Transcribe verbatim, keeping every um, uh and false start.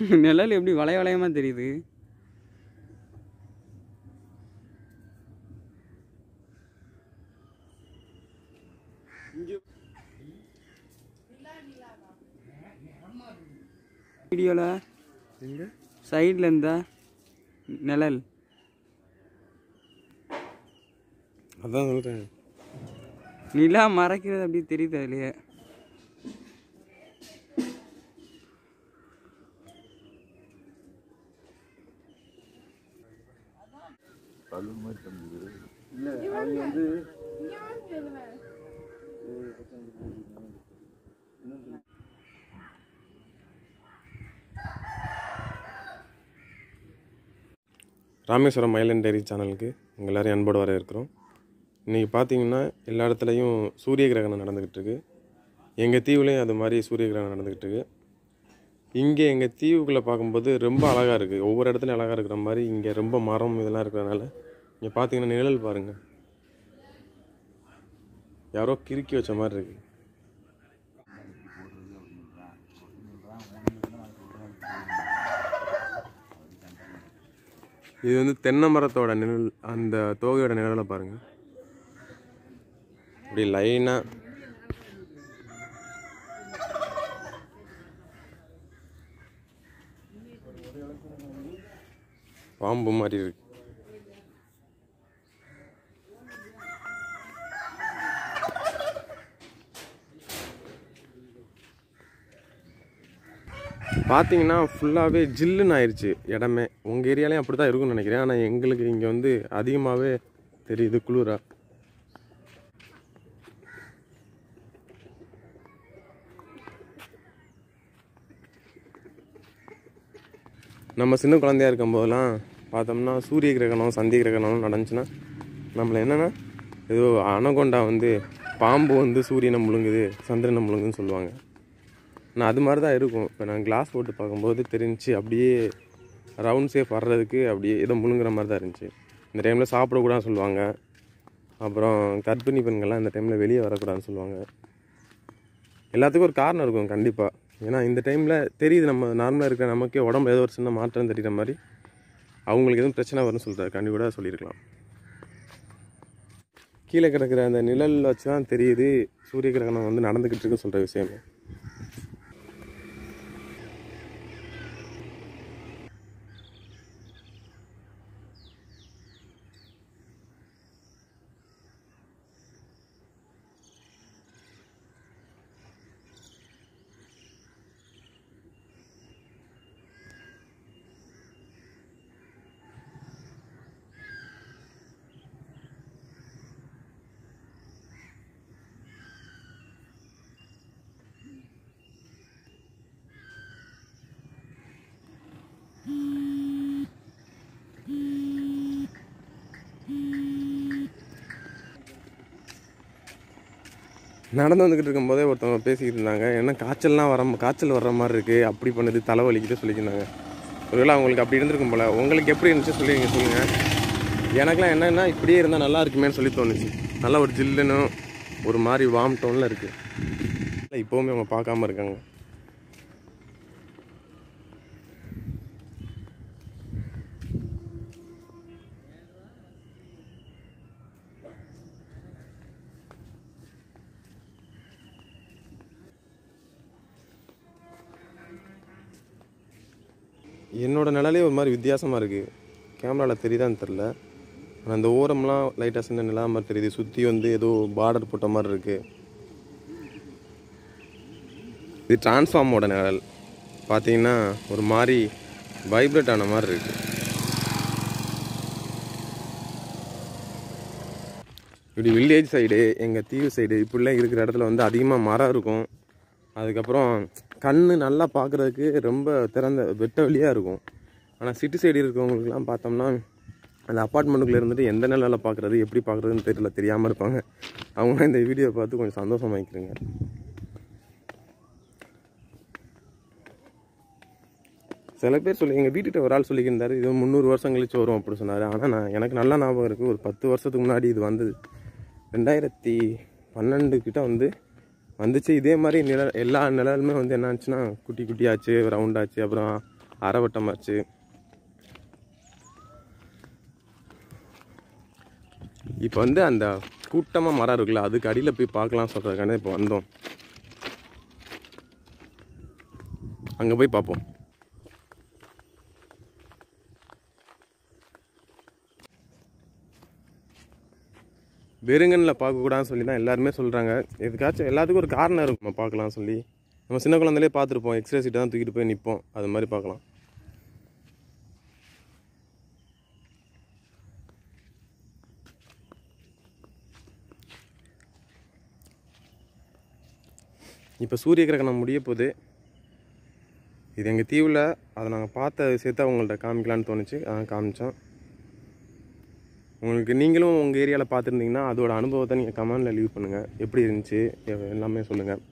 நிழல் எப்படி வளைய வளையமா தெரியுது? வீடியோல எங்க சைடுல இருந்தா நிழல். அதான் சொல்றேன், நிலா மறைக்கிறது அப்படி தெரியுது அதுலயே. ராமேஸ்வரம் மயிலன் டைரி சேனலுக்கு உங்கள் எல்லோரையும் அன்போடு வர இருக்கிறோம். இன்றைக்கி பார்த்தீங்கன்னா எல்லா இடத்துலையும் சூரிய கிரகணம் நடந்துக்கிட்டு இருக்கு. எங்கள் தீவுலேயும் அது மாதிரி சூரிய கிரகணம் நடந்துக்கிட்டு இருக்கு. இங்கே எங்கள் தீவுக்குள்ளே பார்க்கும்போது ரொம்ப அழகாக இருக்குது. ஒவ்வொரு இடத்துலையும் அழகாக இருக்கிற மாதிரி இங்கே ரொம்ப மரம் இதெல்லாம் இருக்கிறதுனால இங்கே பார்த்தீங்கன்னா நிழல் பாருங்கள், யாரோ கிறுக்கி வச்ச மாதிரி இருக்குது. இது வந்து தென்னை மரத்தோட நிழல், அந்த தோகையோட நிழலை பாருங்கள், இப்படி லைனாக பாம்பு மாதிரி இருக்கு. பார்த்தீங்கன்னா ஃபுல்லாகவே ஜில்லுன்னு ஆயிடுச்சு இடமே. உங்கள் ஏரியாலையும் அப்படி தான் இருக்கும்னு நினைக்கிறேன். ஆனால் எங்களுக்கு இங்கே வந்து அதிகமாகவே தெரியுது குளிரா. நம்ம சின்ன குழந்தையா இருக்கும்போதெல்லாம் பார்த்தோம்னா சூரிய கிரகணம் சந்திய கிரகணம் நடந்துச்சுன்னா நம்மளை என்னென்னா ஏதோ அனகொண்டா வந்து பாம்பு வந்து சூரியனை முழுங்குது சந்திரனை முழுங்குன்னு சொல்லுவாங்க. ஆனால் அது மாதிரி தான் இருக்கும். இப்போ நான் கிளாஸ் போட்டு பார்க்கும்போது தெரிஞ்சு அப்படியே ரவுண்ட் சேஃப் வர்றதுக்கு அப்படியே ஏதோ முழுங்குற மாதிரி தான் இருந்துச்சு. இந்த டைமில் சாப்பிடக்கூடாதுன்னு சொல்லுவாங்க. அப்புறம் கர்ப்பிணி பெண்கள்லாம் இந்த டைமில் வெளியே வரக்கூடாதுன்னு சொல்லுவாங்க. எல்லாத்துக்கும் ஒரு காரணம் இருக்கும் கண்டிப்பாக. ஏன்னா இந்த டைமில் தெரியுது நம்ம நார்மலாக இருக்கிற நமக்கே உடம்பு ஏதோ ஒரு சின்ன மாற்றம் தெரிகிற மாதிரி அவங்களுக்கு எதுவும் பிரச்சனை வரும்னு சொல்கிறாரு. கண்டிப்பாக சொல்லியிருக்கலாம். கீழே கிடக்கிற அந்த நிழல் வச்சு தான் தெரியுது சூரிய கிரகணம் வந்து நடந்துக்கிட்டு இருக்குன்னு சொல்கிற விஷயமே. நடந்து வந்துக்கிட்டு இருக்கும்போதே ஒருத்தவங்க பேசிக்கிட்டு இருந்தாங்க, ஏன்னா காய்ச்சல்லாம் வர காய்ச்சல் வர்ற மாதிரி இருக்குது, அப்படி பண்ணுது தலைவலிக்கிட்டு சொல்லியிருந்தாங்க. ஒருவேளை அவங்களுக்கு அப்படி இருந்திருக்கும் போல். உங்களுக்கு எப்படி இருந்துச்சு சொல்லி நீங்கள் சொல்லுங்கள். எனக்குலாம் என்னென்னா இப்படியே இருந்தால் நல்லா இருக்குமேன்னு சொல்லி தோணுச்சு. நல்லா ஒரு ஜில்லுன்னு ஒரு மாதிரி வார்ம் டோனில் இருக்குது. இப்போவுமே அவங்க பார்க்காம இருக்காங்க. என்னோடய நிழலே ஒரு மாதிரி வித்தியாசமாக இருக்குது. கேமராவில் தெரியுதான்னு தெரில. ஆனால் அந்த ஓரம்லாம் லைட்டாக சின்ன நிலா மாதிரி தெரியுது. சுற்றி வந்து ஏதோ பார்டர் போட்ட மாதிரி இருக்குது. இது டிரான்ஸ்ஃபார்மோட நிழல் பார்த்தீங்கன்னா ஒரு மாதிரி வைப்ரேட் ஆன மாதிரி இருக்குது. இப்படி வில்லேஜ் சைடு எங்கள் தீவு சைடு இப்படிலாம் இருக்கிற இடத்துல வந்து அதிகமாக மரம் இருக்கும். அதுக்கப்புறம் கண் நல்லா பார்க்குறதுக்கு ரொம்ப திறந்த வெட்ட வெளியாக இருக்கும். ஆனால் சிட்டி சைடு இருக்கிறவங்களுக்குலாம் பார்த்தோம்னா அந்த அப்பார்ட்மெண்ட்டுக்குள்ளே இருந்துட்டு எந்த நிலையில் பார்க்குறது எப்படி பார்க்குறதுன்னு தெரியல, தெரியாமல் இருப்பாங்க. அவங்க இந்த வீடியோவை பார்த்து கொஞ்சம் சந்தோஷமாக்கிடுங்க. சில பேர் சொல்லி எங்கள் வீட்டுக்கிட்ட ஒரு ஆள் சொல்லிக்கிருந்தார், இது முந்நூறு வருஷம் கழிச்சு வரும் அப்படி சொன்னார். ஆனால் நான் எனக்கு நல்லா ஞாபகம் இருக்குது. ஒரு பத்து வருஷத்துக்கு முன்னாடி இது வந்தது. ரெண்டாயிரத்தி பன்னெண்டு கிட்ட வந்து வந்துச்சு. இதே மாதிரி நிழல் எல்லா நிழலுமே வந்து என்ன ஆச்சுன்னா குட்டி குட்டியாச்சு, ரவுண்டாச்சு, அப்புறம் அரைவட்டமாச்சு. இப்போ வந்து அந்த கூட்டமாக மரம் இருக்குல்ல, அதுக்கு அடியில் போய் பார்க்கலாம் சொல்கிறதுக்கான இப்போ வந்தோம். அங்கே போய் பார்ப்போம். வெறுங்கனில் பார்க்கக்கூடாதுன்னு சொல்லி தான் எல்லாருமே சொல்கிறாங்க. எதுக்காச்சும் எல்லாத்துக்கும் ஒரு காரணம் இருக்கும். நம்ம பார்க்கலாம் சொல்லி நம்ம சின்ன குழந்தையிலே பார்த்துருப்போம். எக்ஸ்ரே சீட்டை தான் தூக்கிட்டு போய் நிற்போம். அது மாதிரி பார்க்கலாம். இப்போ சூரிய கிரகணம் முடிய போகுது. இது எங்கள் தீவில் அதை நாங்கள் பார்த்த விஷயத்தை அவங்கள்ட்ட காமிக்கலான்னு தோணுச்சு. அதான் காமிச்சோம். உங்களுக்கு நீங்களும் உங்கள் ஏரியாவில் பார்த்துருந்தீங்கன்னா அதோட அனுபவத்தை நீங்கள் கமெண்டில் லீவ் பண்ணுங்கள். எப்படி இருந்துச்சு எல்லாமே சொல்லுங்கள்.